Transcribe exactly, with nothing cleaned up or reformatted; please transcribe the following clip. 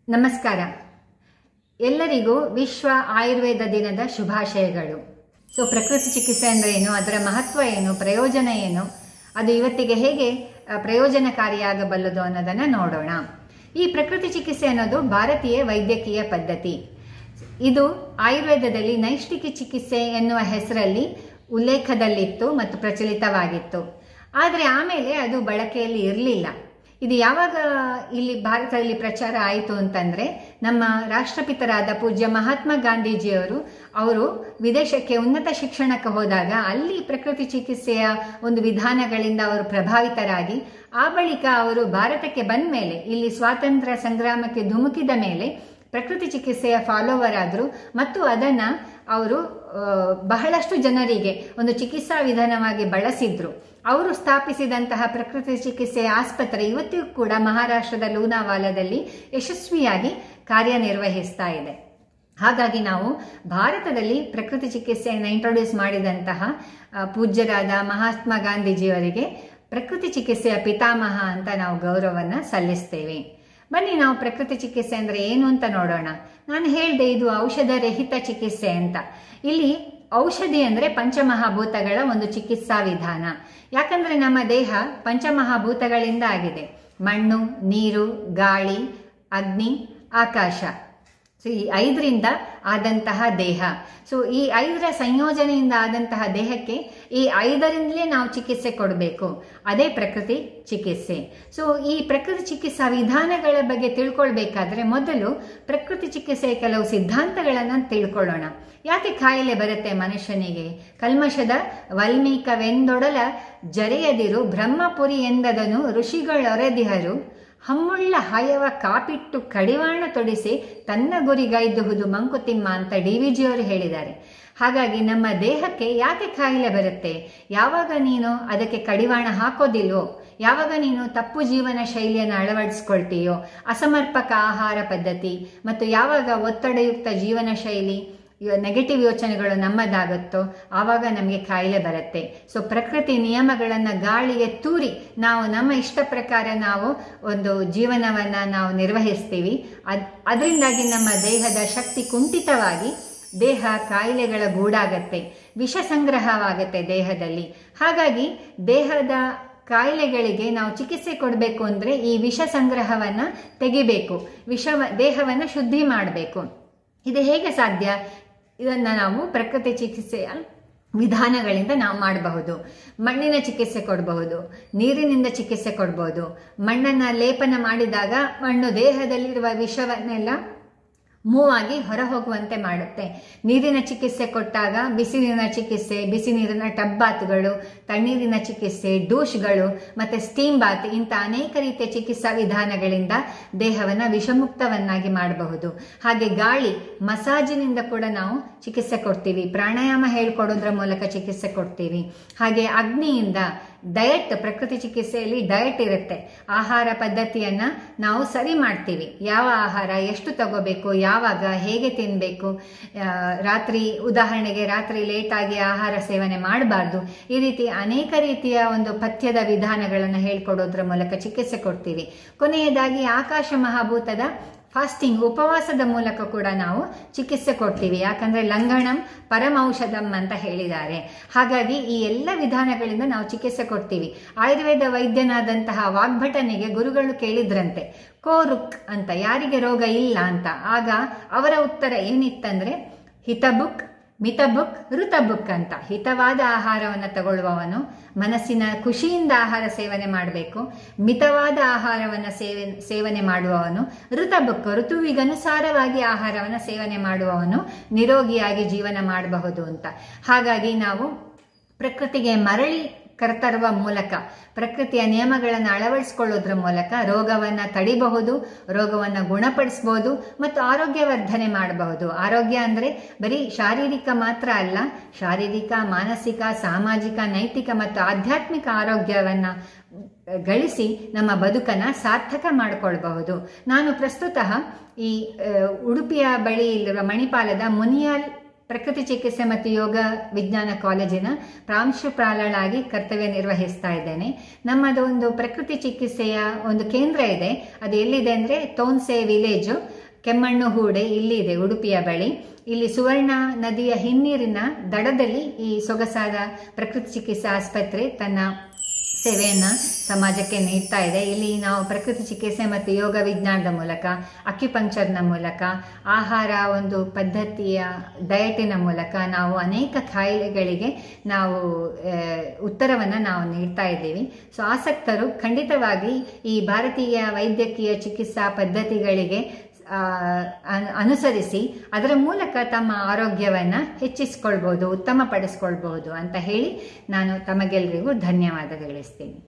ನಮಸ್ಕಾರ. ಎಲ್ಲರಿಗೂ ವಿಶ್ವ ಆಯುರ್ವೇದ ದಿನದ ಶುಭಾಶಯಗಳು. ಸೊ ಪ್ರಕೃತಿ ಚಿಕಿತ್ಸೆ ಅಂದರೆ ಏನು, ಅದರ ಮಹತ್ವ ಏನು, ಪ್ರಯೋಜನ ಏನು, ಅದು ಇವತ್ತಿಗೆ ಹೇಗೆ ಪ್ರಯೋಜನಕಾರಿಯಾಗಬಲ್ಲದು ಅನ್ನೋದನ್ನು ನೋಡೋಣ. ಈ ಪ್ರಕೃತಿ ಚಿಕಿತ್ಸೆ ಅನ್ನೋದು ಭಾರತೀಯ ವೈದ್ಯಕೀಯ ಪದ್ಧತಿ. ಇದು ಆಯುರ್ವೇದದಲ್ಲಿ ನೈಷ್ಠಿಕ ಚಿಕಿತ್ಸೆ ಎನ್ನುವ ಹೆಸರಲ್ಲಿ ಉಲ್ಲೇಖದಲ್ಲಿತ್ತು ಮತ್ತು ಪ್ರಚಲಿತವಾಗಿತ್ತು. ಆದರೆ ಆಮೇಲೆ ಅದು ಬಳಕೆಯಲ್ಲಿ ಇರಲಿಲ್ಲ. ಇದು ಯಾವಾಗ ಇಲ್ಲಿ ಭಾರತದಲ್ಲಿ ಪ್ರಚಾರ ಆಯಿತು ಅಂತಂದರೆ, ನಮ್ಮ ರಾಷ್ಟ್ರಪಿತರಾದ ಪೂಜ್ಯ ಮಹಾತ್ಮ ಗಾಂಧೀಜಿಯವರು ಅವರು ವಿದೇಶಕ್ಕೆ ಉನ್ನತ ಶಿಕ್ಷಣಕ್ಕೆ ಹೋದಾಗ ಅಲ್ಲಿ ಪ್ರಕೃತಿ ಚಿಕಿತ್ಸೆಯ ಒಂದು ವಿಧಾನಗಳಿಂದ ಅವರು ಪ್ರಭಾವಿತರಾಗಿ, ಆ ಬಳಿಕ ಅವರು ಭಾರತಕ್ಕೆ ಬಂದ ಮೇಲೆ ಇಲ್ಲಿ ಸ್ವಾತಂತ್ರ್ಯ ಸಂಗ್ರಾಮಕ್ಕೆ ಧುಮುಕಿದ ಮೇಲೆ ಪ್ರಕೃತಿ ಚಿಕಿತ್ಸೆಯ ಫಾಲೋವರ್ ಆದರು ಮತ್ತು ಅದನ್ನು ಅವರು ಬಹಳಷ್ಟು ಜನರಿಗೆ ಒಂದು ಚಿಕಿತ್ಸಾ ವಿಧಾನವಾಗಿ ಬಳಸಿದ್ರು. ಅವರು ಸ್ಥಾಪಿಸಿದಂತಹ ಪ್ರಕೃತಿ ಚಿಕಿತ್ಸೆಯ ಆಸ್ಪತ್ರೆ ಇವತ್ತಿಗೂ ಕೂಡ ಮಹಾರಾಷ್ಟ್ರದ ಲೂನಾವಾಲಾದಲ್ಲಿ ಯಶಸ್ವಿಯಾಗಿ ಕಾರ್ಯನಿರ್ವಹಿಸ್ತಾ ಇದೆ. ಹಾಗಾಗಿ ನಾವು ಭಾರತದಲ್ಲಿ ಪ್ರಕೃತಿ ಚಿಕಿತ್ಸೆಯನ್ನು ಇಂಟ್ರೊಡ್ಯೂಸ್ ಮಾಡಿದಂತಹ ಪೂಜ್ಯರಾದ ಮಹಾತ್ಮ ಗಾಂಧೀಜಿಯವರಿಗೆ ಪ್ರಕೃತಿ ಚಿಕಿತ್ಸೆಯ ಪಿತಾಮಹ ಅಂತ ನಾವು ಗೌರವವನ್ನು ಸಲ್ಲಿಸ್ತೇವೆ. ಬನ್ನಿ ನಾವು ಪ್ರಕೃತಿ ಚಿಕಿತ್ಸೆ ಅಂದರೆ ಏನು ಅಂತ ನೋಡೋಣ. ನಾನು ಹೇಳಿದೆ ಇದು ಔಷಧ ರಹಿತ ಚಿಕಿತ್ಸೆ ಅಂತ. ಇಲ್ಲಿ ಔಷಧಿ ಅಂದರೆ ಪಂಚಮಹಾಭೂತಗಳ ಒಂದು ಚಿಕಿತ್ಸಾ ವಿಧಾನ. ಯಾಕಂದರೆ ನಮ್ಮ ದೇಹ ಪಂಚಮಹಾಭೂತಗಳಿಂದ ಆಗಿದೆ. ಮಣ್ಣು, ನೀರು, ಗಾಳಿ, ಅಗ್ನಿ, ಆಕಾಶ. ಸೊ ಈ ಐದರಿಂದ ಆದಂತಹ ದೇಹ. ಸೊ ಈ ಐದರ ಸಂಯೋಜನೆಯಿಂದ ಆದಂತಹ ದೇಹಕ್ಕೆ ಈ ಐದರಿಂದಲೇ ನಾವು ಚಿಕಿತ್ಸೆ ಕೊಡಬೇಕು. ಅದೇ ಪ್ರಕೃತಿ ಚಿಕಿತ್ಸೆ. ಸೊ ಈ ಪ್ರಕೃತಿ ಚಿಕಿತ್ಸಾ ವಿಧಾನಗಳ ಬಗ್ಗೆ ತಿಳ್ಕೊಳ್ಬೇಕಾದ್ರೆ ಮೊದಲು ಪ್ರಕೃತಿ ಚಿಕಿತ್ಸೆಯ ಕೆಲವು ಸಿದ್ಧಾಂತಗಳನ್ನು ತಿಳ್ಕೊಳ್ಳೋಣ. ಯಾಕೆ ಕಾಯಿಲೆ ಬರುತ್ತೆ ಮನುಷ್ಯನಿಗೆ? ಕಲ್ಮಶದ ವಲ್ಮೀಕವೆಂದೊಡಲ ಜರೆಯದಿರು ಬ್ರಹ್ಮಪುರಿ ಎಂದದನು ಋಷಿಗಳೊರೆದಿಹರು ಹಮ್ಮುಳ್ಳ ಹಯವ ಕಾಪಿಟ್ಟು ಕಡಿವಾಣ ತೊಡಿಸಿ ತನ್ನ ಗುರಿಗೈದುವುದು ಮಂಕುತಿಮ್ಮ ಅಂತ ಡಿ ವಿ ಜಿಯವರು ಹೇಳಿದ್ದಾರೆ. ಹಾಗಾಗಿ ನಮ್ಮ ದೇಹಕ್ಕೆ ಯಾಕೆ ಕಾಯಿಲೆ ಬರುತ್ತೆ? ಯಾವಾಗ ನೀನು ಅದಕ್ಕೆ ಕಡಿವಾಣ ಹಾಕೋದಿಲ್ವೋ, ಯಾವಾಗ ನೀನು ತಪ್ಪು ಜೀವನ ಶೈಲಿಯನ್ನು ಅಳವಡಿಸ್ಕೊಳ್ತೀಯೋ, ಅಸಮರ್ಪಕ ಆಹಾರ ಪದ್ಧತಿ ಮತ್ತು ಯಾವಾಗ ಒತ್ತಡಯುಕ್ತ ಜೀವನ ಶೈಲಿ, ನೆಗೆಟಿವ್ ಯೋಚನೆಗಳು ನಮ್ಮದಾಗುತ್ತೋ ಆವಾಗ ನಮಗೆ ಕಾಯಿಲೆ ಬರುತ್ತೆ. ಸೊ ಪ್ರಕೃತಿ ನಿಯಮಗಳನ್ನು ಗಾಳಿಗೆ ತೂರಿ ನಾವು ನಮ್ಮ ಇಷ್ಟ ಪ್ರಕಾರ ನಾವು ಒಂದು ಜೀವನವನ್ನು ನಾವು ನಿರ್ವಹಿಸ್ತೀವಿ. ಅದು ಅದರಿಂದಾಗಿ ನಮ್ಮ ದೇಹದ ಶಕ್ತಿ ಕುಂಠಿತವಾಗಿ ದೇಹ ಕಾಯಿಲೆಗಳ ಗೂಡಾಗತ್ತೆ, ವಿಷ ಸಂಗ್ರಹವಾಗುತ್ತೆ ದೇಹದಲ್ಲಿ. ಹಾಗಾಗಿ ದೇಹದ ಕಾಯಿಲೆಗಳಿಗೆ ನಾವು ಚಿಕಿತ್ಸೆ ಕೊಡಬೇಕು ಅಂದರೆ ಈ ವಿಷ ಸಂಗ್ರಹವನ್ನು ತೆಗಿಬೇಕು, ವಿಷ ದೇಹವನ್ನು ಶುದ್ಧಿ ಮಾಡಬೇಕು. ಇದು ಹೇಗೆ ಸಾಧ್ಯ? ಇದನ್ನು ನಾವು ಪ್ರಕೃತಿ ಚಿಕಿತ್ಸೆಯ ವಿಧಾನಗಳಿಂದ ನಾವು ಮಾಡಬಹುದು. ಮಣ್ಣಿನ ಚಿಕಿತ್ಸೆ ಕೊಡಬಹುದು, ನೀರಿನಿಂದ ಚಿಕಿತ್ಸೆ ಕೊಡಬಹುದು. ಮಣ್ಣನ್ನು ಲೇಪನ ಮಾಡಿದಾಗ ಮಣ್ಣು ದೇಹದಲ್ಲಿರುವ ವಿಷವನ್ನೆಲ್ಲ ಮೂವ್ ಆಗಿ ಹೊರ ಹೋಗುವಂತೆ ಮಾಡುತ್ತೆ. ನೀರಿನ ಚಿಕಿತ್ಸೆ ಕೊಟ್ಟಾಗ ಬಿಸಿ ನೀರಿನ ಚಿಕಿತ್ಸೆ, ಬಿಸಿ ನೀರಿನ ಟಬ್ ಬಾತ್ಗಳು, ತಣ್ಣೀರಿನ ಚಿಕಿತ್ಸೆ, ಡೂಷ್ಗಳು ಮತ್ತು ಸ್ಟೀಮ್ ಬಾತ್ ಇಂಥ ಅನೇಕ ರೀತಿಯ ಚಿಕಿತ್ಸಾ ವಿಧಾನಗಳಿಂದ ದೇಹವನ್ನು ವಿಷಮುಕ್ತವನ್ನಾಗಿ ಮಾಡಬಹುದು. ಹಾಗೆ ಗಾಳಿ ಮಸಾಜಿನಿಂದ ಕೂಡ ನಾವು ಚಿಕಿತ್ಸೆ ಕೊಡ್ತೀವಿ, ಪ್ರಾಣಾಯಾಮ ಹೇಳ್ಕೊಡೋದ್ರ ಮೂಲಕ ಚಿಕಿತ್ಸೆ ಕೊಡ್ತೀವಿ. ಹಾಗೆ ಅಗ್ನಿಯಿಂದ ಡಯಟ್, ಪ್ರಕೃತಿ ಚಿಕಿತ್ಸೆಯಲ್ಲಿ ಡಯಟ್ ಇರುತ್ತೆ. ಆಹಾರ ಪದ್ಧತಿಯನ್ನು ನಾವು ಸರಿ ಮಾಡ್ತೀವಿ. ಯಾವ ಆಹಾರ ಎಷ್ಟು ತಗೋಬೇಕು, ಯಾವಾಗ ಹೇಗೆ ತಿನ್ನಬೇಕು, ರಾತ್ರಿ ಉದಾಹರಣೆಗೆ ರಾತ್ರಿ ಲೇಟಾಗಿ ಆಹಾರ ಸೇವನೆ ಮಾಡಬಾರ್ದು. ಈ ರೀತಿ ಅನೇಕ ರೀತಿಯ ಒಂದು ಪಥ್ಯದ ವಿಧಾನಗಳನ್ನು ಹೇಳ್ಕೊಡೋದ್ರ ಮೂಲಕ ಚಿಕಿತ್ಸೆ ಕೊಡ್ತೀವಿ. ಕೊನೆಯದಾಗಿ ಆಕಾಶ ಮಹಾಭೂತದ ಫಾಸ್ಟಿಂಗ್, ಉಪವಾಸದ ಮೂಲಕ ಕೂಡ ನಾವು ಚಿಕಿತ್ಸೆ ಕೊಡ್ತೀವಿ. ಯಾಕಂದರೆ ಲಂಘಣಂ ಪರಮೌಷಧಂ ಅಂತ ಹೇಳಿದ್ದಾರೆ. ಹಾಗಾಗಿ ಈ ಎಲ್ಲ ವಿಧಾನಗಳಿಂದ ನಾವು ಚಿಕಿತ್ಸೆ ಕೊಡ್ತೀವಿ. ಆಯುರ್ವೇದ ವೈದ್ಯನಾದಂತಹ ವಾಗ್ಭಟನಿಗೆ ಗುರುಗಳು ಕೇಳಿದ್ರಂತೆ ಕೋ ರುಕ್ ಅಂತ, ಯಾರಿಗೆ ರೋಗ ಇಲ್ಲ ಅಂತ. ಆಗ ಅವರ ಉತ್ತರ ಏನಿತ್ತಂದರೆ ಹಿತಬುಕ್, ಮಿತಬುಕ್, ಋತಬುಕ್ ಅಂತ. ಹಿತವಾದ ಆಹಾರವನ್ನು ತಗೊಳ್ಳುವವನು ಮನಸ್ಸಿನ ಖುಷಿಯಿಂದ ಆಹಾರ ಸೇವನೆ ಮಾಡಬೇಕು. ಮಿತವಾದ ಆಹಾರವನ್ನು ಸೇವೆ ಸೇವನೆ ಮಾಡುವವನು ಋತಬುಕ್, ಋತುವಿಗನುಸಾರವಾಗಿ ಆಹಾರವನ್ನು ಸೇವನೆ ಮಾಡುವವನು ನಿರೋಗಿಯಾಗಿ ಜೀವನ ಮಾಡಬಹುದು ಅಂತ. ಹಾಗಾಗಿ ನಾವು ಪ್ರಕೃತಿಗೆ ಮರಳಿ ಕರೆತರುವ ಮೂಲಕ, ಪ್ರಕೃತಿಯ ನಿಯಮಗಳನ್ನು ಅಳವಡಿಸಿಕೊಳ್ಳೋದ್ರ ಮೂಲಕ ರೋಗವನ್ನು ತಡಿಬಹುದು, ರೋಗವನ್ನು ಗುಣಪಡಿಸಬಹುದು ಮತ್ತು ಆರೋಗ್ಯವರ್ಧನೆ ಮಾಡಬಹುದು. ಆರೋಗ್ಯ ಅಂದರೆ ಬರೀ ಶಾರೀರಿಕ ಮಾತ್ರ ಅಲ್ಲ, ಶಾರೀರಿಕ, ಮಾನಸಿಕ, ಸಾಮಾಜಿಕ, ನೈತಿಕ ಮತ್ತು ಆಧ್ಯಾತ್ಮಿಕ ಆರೋಗ್ಯವನ್ನು ಗಳಿಸಿ ನಮ್ಮ ಬದುಕನ್ನು ಸಾರ್ಥಕ ಮಾಡಿಕೊಳ್ಬಹುದು. ನಾನು ಪ್ರಸ್ತುತ ಈ ಉಡುಪಿಯ ಬಳಿ ಇಲ್ಲಿರುವ ಮಣಿಪಾಲದ ಮುನಿಯಾಲ್ ಪ್ರಕೃತಿ ಚಿಕಿತ್ಸೆ ಮತ್ತು ಯೋಗ ವಿಜ್ಞಾನ ಕಾಲೇಜಿನ ಪ್ರಾಂಶುಪಾಲಳಾಗಿ ಕರ್ತವ್ಯ ನಿರ್ವಹಿಸ್ತಾ ಇದ್ದೇನೆ. ನಮ್ಮದು ಒಂದು ಪ್ರಕೃತಿ ಚಿಕಿತ್ಸೆಯ ಒಂದು ಕೇಂದ್ರ ಇದೆ. ಅದು ಎಲ್ಲಿದೆ ಅಂದರೆ ತೋನ್ಸೆ ವಿಲೇಜು, ಕೆಮ್ಮಣ್ಣು ಹೂಡೆ ಇಲ್ಲಿ ಇದೆ, ಉಡುಪಿಯ ಬಳಿ. ಇಲ್ಲಿ ಸುವರ್ಣ ನದಿಯ ಹಿನ್ನೀರಿನ ದಡದಲ್ಲಿ ಈ ಸೊಗಸಾದ ಪ್ರಕೃತಿ ಚಿಕಿತ್ಸಾ ಆಸ್ಪತ್ರೆ ತನ್ನ ಸೇವೆಯನ್ನು ಸಮಾಜಕ್ಕೆ ನೀಡ್ತಾ ಇದೆ. ಇಲ್ಲಿ ನಾವು ಪ್ರಕೃತಿ ಚಿಕಿತ್ಸೆ ಮತ್ತು ಯೋಗ ವಿಜ್ಞಾನದ ಮೂಲಕ, ಅಕ್ಯುಪಂಕ್ಚರ್ನ ಮೂಲಕ, ಆಹಾರ ಒಂದು ಪದ್ಧತಿಯ ಡಯಟಿನ ಮೂಲಕ ನಾವು ಅನೇಕ ಕಾಯಿಲೆಗಳಿಗೆ ನಾವು ಉತ್ತರವನ್ನು ನಾವು ನೀಡ್ತಾ ಇದ್ದೀವಿ. ಸೊ ಆಸಕ್ತರು ಖಂಡಿತವಾಗಿ ಈ ಭಾರತೀಯ ವೈದ್ಯಕೀಯ ಚಿಕಿತ್ಸಾ ಪದ್ಧತಿಗಳಿಗೆ ಅನುಸರಿಸಿ ಅದರ ಮೂಲಕ ತಮ್ಮ ಆರೋಗ್ಯವನ್ನು ಹೆಚ್ಚಿಸಿಕೊಳ್ಬೋದು, ಉತ್ತಮಪಡಿಸ್ಕೊಳ್ಬಹುದು ಅಂತ ಹೇಳಿ ನಾನು ತಮಗೆಲ್ಲರಿಗೂ ಧನ್ಯವಾದ ತಿಳಿಸ್ತೀನಿ.